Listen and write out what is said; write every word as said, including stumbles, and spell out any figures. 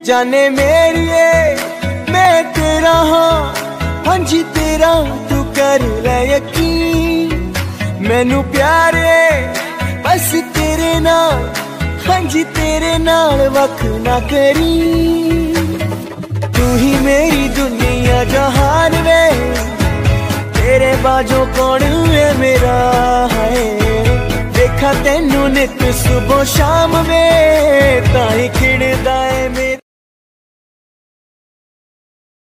जाने मेरिए मैं तेरा हाँ हाँ जी तेरा तू कर ले यकीन मैनू प्यारे बस तेरे नाल हाँ जी तेरे नाल वख ना करी तू ही मेरी दुनिया जहान वे तेरे बाजों कौन है मेरा है देखा तेनू नित सुबह शाम वे ताई खिड़दा है मेरा।